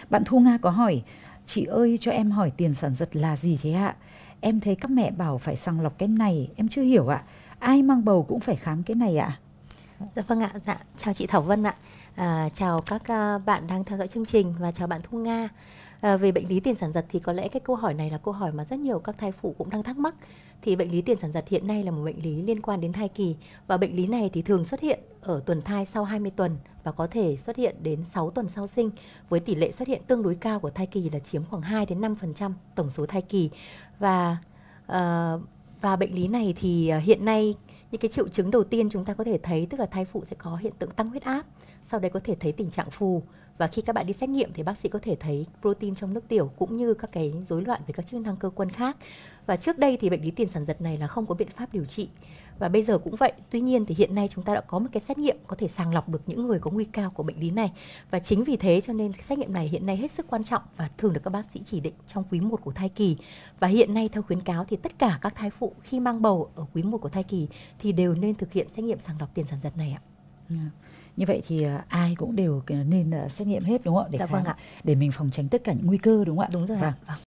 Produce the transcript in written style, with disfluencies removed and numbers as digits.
Bạn Thu Nga có hỏi: chị ơi cho em hỏi tiền sản giật là gì thế ạ? Em thấy các mẹ bảo phải sàng lọc cái này, em chưa hiểu ạ. Ai mang bầu cũng phải khám cái này ạ? Dạ vâng ạ, dạ, chào chị Thảo Vân ạ. Chào các bạn đang theo dõi chương trình và chào bạn Thu Nga. Về bệnh lý tiền sản giật thì có lẽ cái câu hỏi này là câu hỏi mà rất nhiều các thai phụ cũng đang thắc mắc. Thì bệnh lý tiền sản giật hiện nay là một bệnh lý liên quan đến thai kỳ, và bệnh lý này thì thường xuất hiện ở tuần thai sau 20 tuần và có thể xuất hiện đến 6 tuần sau sinh, với tỷ lệ xuất hiện tương đối cao của thai kỳ là chiếm khoảng 2 đến 5% tổng số thai kỳ. Và ờ, và bệnh lý này thì hiện nay những cái triệu chứng đầu tiên chúng ta có thể thấy, tức là thai phụ sẽ có hiện tượng tăng huyết áp, sau đấy có thể thấy tình trạng phù, và khi các bạn đi xét nghiệm thì bác sĩ có thể thấy protein trong nước tiểu cũng như các cái rối loạn về các chức năng cơ quan khác. Và trước đây thì bệnh lý tiền sản giật này là không có biện pháp điều trị, và bây giờ cũng vậy. Tuy nhiên thì hiện nay chúng ta đã có một cái xét nghiệm có thể sàng lọc được những người có nguy cao của bệnh lý này, và chính vì thế cho nên xét nghiệm này hiện nay hết sức quan trọng và thường được các bác sĩ chỉ định trong quý 1 của thai kỳ. Và hiện nay theo khuyến cáo thì tất cả các thai phụ khi mang bầu ở quý 1 của thai kỳ thì đều nên thực hiện xét nghiệm sàng lọc tiền sản giật này ạ. Như vậy thì ai cũng đều nên xét nghiệm hết đúng không ạ? Để Dạ khám, vâng ạ. để mình phòng tránh tất cả những nguy cơ đúng không ạ? Đúng rồi Vâng. ạ. Vâng.